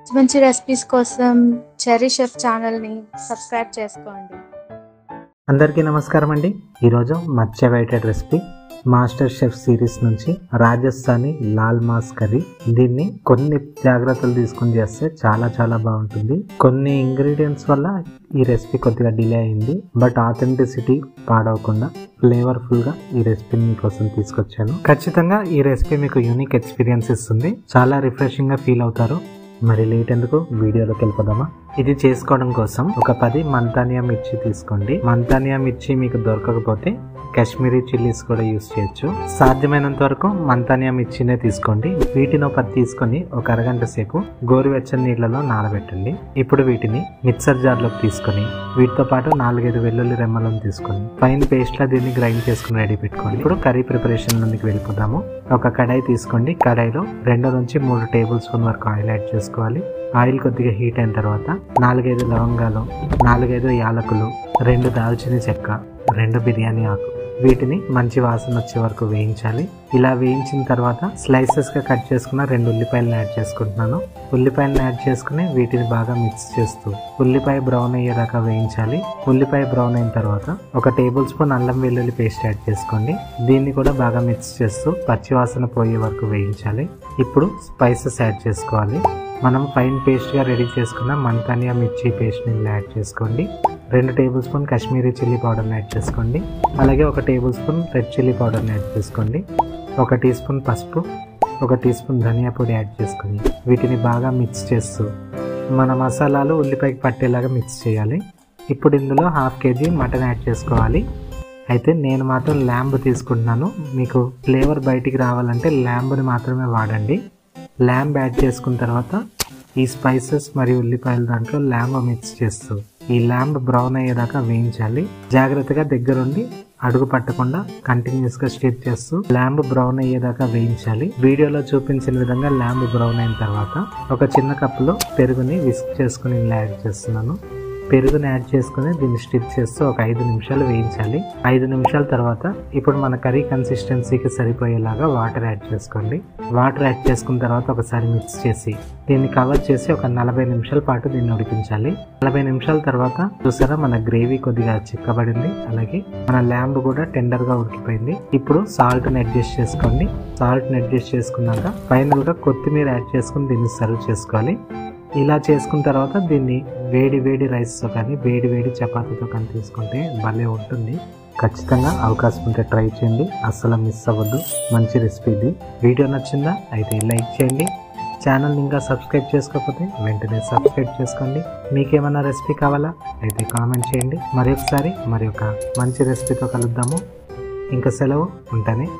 మంచి రెసిపీస్ కోసం cherry chef ఛానల్ని సబ్స్క్రైబ్ చేసుకోండి. అందరికీ నమస్కారం అండి. ఈరోజు much recipe master chef series నుంచి రాజస్థానీ లాల్ మాస్ కర్రీ. దీన్ని కొన్ని జాగ్రత్తలు తీసుకుని చేస్తే చాలా బాగుంటుంది. కొన్ని ఇంగ్రీడియంట్స్ వల్ల ఈ రెసిపీ కొద్దిగా డిలే అయింది, బట్ ఆథెంటిసిటీ పాడవకుండా ఫ్లేవర్ఫుల్ గా ఈ రెసిపీని మీకోసం తీసుకొచ్చాను. ఖచ్చితంగా ఈ రెసిపీ మీకు యూనిక్ ఎక్స్పీరియన్స్ ఇస్తుంది. చాలా రిఫ్రెషింగ్ గా ఫీల్ అవుతారు. మరి లేట్ ఎందుకు, వీడియోలోకి వెళ్ళిపోదామా? ఇది చేసుకోవడం కోసం ఒక 10 మంతానియా మిర్చి తీసుకోండి. మంతానియా మిర్చి మీకు దొరకకపోతే కాశ్మీరీ చిల్లీస్ కూడా యూస్ చేయొచ్చు. సాధ్యమైనంత వరకు మంతానియా మిర్చినే తీసుకోండి. వీటిని ఒక తీసుకొని ఒక అరగంట సేపు గోరువెచ్చని నీళ్లలో నానబెట్టండి. ఇప్పుడు వీటిని మిక్సర్ జార్ లోకి తీసుకొని వీటితో పాటు 4-5 వెల్లుల్లి రెమ్మలను తీసుకొని ఫైన్ పేస్ట్ లా దీన్ని గ్రైండ్ చేసుకుని రెడీ పెట్టుకోండి. ఇప్పుడు కర్రీ ప్రిపరేషన్ లోకి వెళ్ళిపోదాము. ఒక కడాయి తీసుకోండి. కడాయిలో 2 నుంచి 3 టేబుల్ స్పూన్ వరకు ఆయిల్ యాడ్ చేసుకోవాలి. ఆయిల్ కొద్దిగా హీట్ అయిన తర్వాత 4-5 లవంగాలు, 4-5 యాలకులు, 2 దాల్చిన చెక్క, 2 బిర్యానీ ఆకు, వీటిని మంచి వాసన వచ్చే వరకు వేయించాలి. ఇలా వేయించిన తర్వాత స్లైసెస్ గా కట్ చేసుకున్న 2 ఉల్లిపాయలను యాడ్ చేసుకుంటున్నాను. ఉల్లిపాయలను యాడ్ చేసుకుని వీటిని బాగా మిక్స్ చేస్తూ ఉల్లిపాయ బ్రౌన్ అయ్యేదాకా వేయించాలి. ఉల్లిపాయ బ్రౌన్ అయిన తర్వాత ఒక టేబుల్ స్పూన్ అల్లం వెల్లుల్లి పేస్ట్ యాడ్ చేసుకోండి. దీన్ని కూడా బాగా మిక్స్ చేస్తూ పచ్చివాసన పోయే వరకు వేయించాలి. ఇప్పుడు స్పైసెస్ యాడ్ చేసుకోవాలి. మనం ఫైన్ పేస్ట్ గా రెడీ చేసుకున్న మంతానియా మిర్చి పేస్ట్ ని యాడ్ చేసుకోండి. 2 టేబుల్ స్పూన్ కాశ్మీరీ చిల్లీ పౌడర్ని యాడ్ చేసుకోండి. అలాగే 1 టేబుల్ స్పూన్ రెడ్ చిల్లీ పౌడర్ని యాడ్ చేసుకోండి. 1 టీ స్పూన్ పసుపు, 1 టీ స్పూన్ ధనియా పొడి యాడ్ చేసుకుని వీటిని బాగా మిక్స్ చేస్తూ మన మసాలాలు ఉల్లిపాయకి పట్టేలాగా మిక్స్ చేయాలి. ఇప్పుడు ఇందులో 1/2 kg మటన్ యాడ్ చేసుకోవాలి. అయితే నేను మాత్రం ల్యాంబ్ తీసుకుంటున్నాను. మీకు ఫ్లేవర్ బయటికి రావాలంటే ల్యాంబ్ని మాత్రమే వాడండి. ల్యాంబ్ యాడ్ చేసుకున్న తర్వాత ఈ స్పైసెస్ మరియు ఉల్లిపాయల దాంట్లో ల్యాంబ్ మిక్స్ చేస్తూ ఈ ల్యాంబ్ బ్రౌన్ అయ్యేదాకా వేయించాలి. జాగ్రత్తగా దగ్గరుండి అడుగు పట్టకుండా కంటిన్యూస్ గా స్టిర్ చేస్తూ ల్యాంబ్ బ్రౌన్ అయ్యేదాకా వేయించాలి. వీడియోలో చూపించిన విధంగా ల్యాంబ్ బ్రౌన్ అయిన తర్వాత ఒక చిన్న కప్పులో పెరుగుని విస్క్ చేసుకుని ఇలా యాడ్ చేస్తున్నాను. పెరుగుని యాడ్ చేసుకుని దీన్ని స్టిర్ చేస్తూ ఒక 5 నిమిషాలు వేయించాలి. 5 నిమిషాల తర్వాత ఇప్పుడు మన కర్రీ కన్సిస్టెన్సీకి సరిపోయేలాగా వాటర్ యాడ్ చేసుకోండి. వాటర్ యాడ్ చేసుకున్న తర్వాత ఒకసారి మిక్స్ చేసి దీన్ని కవర్ చేసి ఒక 40 నిమిషాల పాటు దీన్ని ఉడికించాలి. 40 నిమిషాల తర్వాత చూసారా మన గ్రేవీ కొద్దిగా చిక్కబడింది. అలాగే మన ల్యాంబ్ కూడా టెండర్ గా ఉడికిపోయింది. ఇప్పుడు సాల్ట్ ని అడ్జస్ట్ చేసుకోండి. సాల్ట్ ని అడ్జస్ట్ చేసుకున్నాక ఫైనల్ గా కొత్తిమీర యాడ్ చేసుకుని దీన్ని సర్వ్ చేసుకోవాలి. ఇలా చేసుకున్న తర్వాత దీన్ని వేడి రైస్తో కానీ వేడి చపాతీతో కానీ తీసుకుంటే భలే ఉంటుంది. ఖచ్చితంగా అవకాశం ఉంటే ట్రై చేయండి, అస్సలు మిస్ అవ్వద్దు. మంచి రెసిపీ ఇది. వీడియో నచ్చిందా? అయితే లైక్ చేయండి. ఛానల్ని ఇంకా సబ్స్క్రైబ్ చేసుకోకపోతే వెంటనే సబ్స్క్రైబ్ చేసుకోండి. మీకేమైనా రెసిపీ కావాలా అయితే కామెంట్ చేయండి. మరి ఒక మంచి రెసిపీతో కలుద్దాము. ఇంకా సెలవు, ఉంటానే.